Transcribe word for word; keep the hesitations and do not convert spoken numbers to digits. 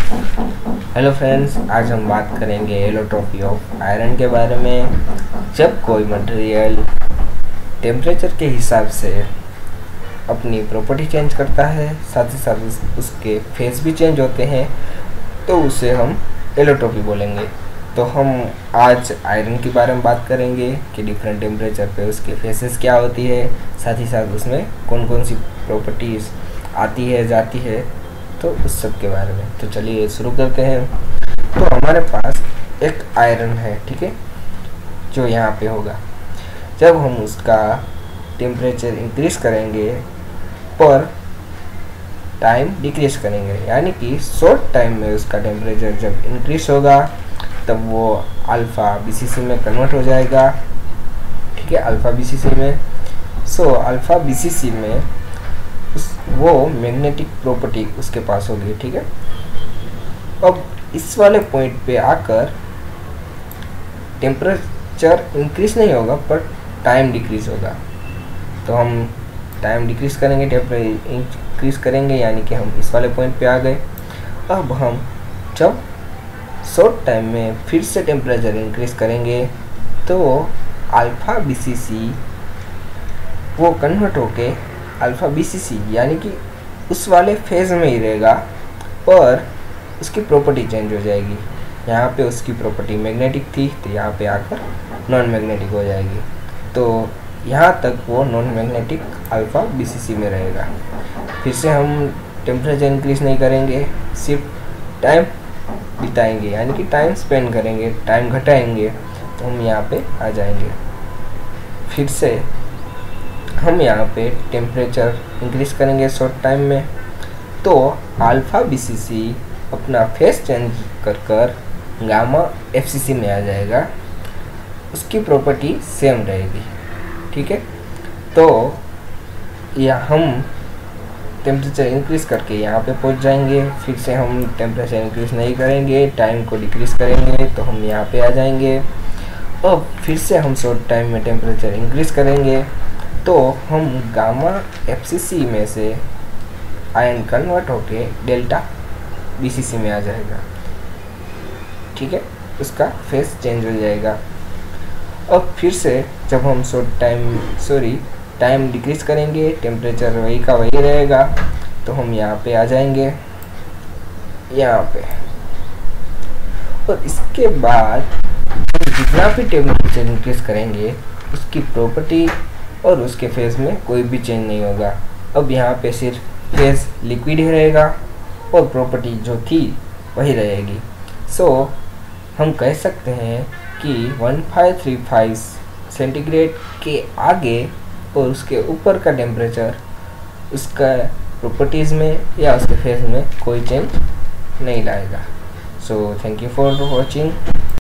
Hello friends, आज हम बात करेंगे एलोट्रॉपी ऑफ आयरन के बारे में। जब कोई मटेरियल टेम्परेचर के हिसाब से अपनी प्रॉपर्टी चेंज करता है, साथ ही साथ उसके फेस भी चेंज होते हैं, तो उसे हम एलोट्रॉपी बोलेंगे। तो हम आज आयरन के बारे में बात करेंगे कि डिफरेंट टेम्परेचर पे उसके फेसेस क्या होती है, साथ ही साथ उसमें कौन कौन सी प्रॉपर्टीज़ आती है जाती है, तो उस सब के बारे में। तो चलिए शुरू करते हैं। तो हमारे पास एक आयरन है, ठीक है, जो यहाँ पे होगा। जब हम उसका टेम्परेचर इंक्रीज करेंगे पर टाइम डिक्रीज करेंगे, यानी कि शॉर्ट टाइम में उसका टेम्परेचर जब इंक्रीज होगा तब वो अल्फ़ा बीसीसी में कन्वर्ट हो जाएगा, ठीक है, अल्फ़ा बीसीसी में। सो अल्फ़ा बीसीसी में उस वो मैग्नेटिक प्रॉपर्टी उसके पास होगी, ठीक है। अब इस वाले पॉइंट पे आकर टेम्परेचर इंक्रीज नहीं होगा पर टाइम डिक्रीज होगा। तो हम टाइम डिक्रीज करेंगे, टेम्परेचर इंक्रीज करेंगे, यानी कि हम इस वाले पॉइंट पे आ गए। अब हम जब शॉर्ट टाइम में फिर से टेम्परेचर इंक्रीज करेंगे तो अल्फ़ा बीसीसी वो कन्वर्ट होके अल्फ़ा बीसीसी यानी कि उस वाले फेज में ही रहेगा, पर उसकी प्रॉपर्टी चेंज हो जाएगी। यहाँ पे उसकी प्रॉपर्टी मैग्नेटिक थी तो यहाँ पे आकर नॉन मैग्नेटिक हो जाएगी। तो यहाँ तक वो नॉन मैग्नेटिक अल्फ़ा बीसीसी में रहेगा। फिर से हम टेम्परेचर इंक्रीज नहीं करेंगे, सिर्फ टाइम बिताएंगे, यानी कि टाइम स्पेंड करेंगे, टाइम घटाएंगे, तो हम यहाँ पे आ जाएंगे। फिर से हम यहाँ पे टेम्परेचर इंक्रीज करेंगे शॉर्ट टाइम में, तो अल्फ़ा बीसीसी अपना फेस चेंज कर कर गामा एफसीसी में आ जाएगा। उसकी प्रॉपर्टी सेम रहेगी, ठीक है। तो यह हम टेम्परेचर इंक्रीज करके यहाँ पे पहुँच जाएंगे। फिर से हम टेम्परेचर इंक्रीज नहीं करेंगे, टाइम को डिक्रीज करेंगे, तो हम यहाँ पे आ जाएंगे। अब फिर से हम शॉर्ट टाइम में टेम्परेचर इंक्रीज करेंगे तो हम गामा एफसीसी में से आयन कन्वर्ट होके डेल्टा बीसीसी में आ जाएगा, ठीक है, उसका फेस चेंज हो जाएगा। अब फिर से जब हम short time sorry time decrease करेंगे, टेम्परेचर वही का वही रहेगा, तो हम यहाँ पे आ जाएंगे, यहाँ पे। और इसके बाद जितना भी टेम्परेचर इंक्रीज करेंगे उसकी प्रॉपर्टी और उसके फेज में कोई भी चेंज नहीं होगा। अब यहाँ पे सिर्फ फेज लिक्विड ही रहेगा और प्रॉपर्टी जो थी वही रहेगी। सो so, हम कह सकते हैं कि one five three five centigrade के आगे और उसके ऊपर का टेम्परेचर उसका प्रॉपर्टीज़ में या उसके फेज में कोई चेंज नहीं लाएगा। So thank you for watching.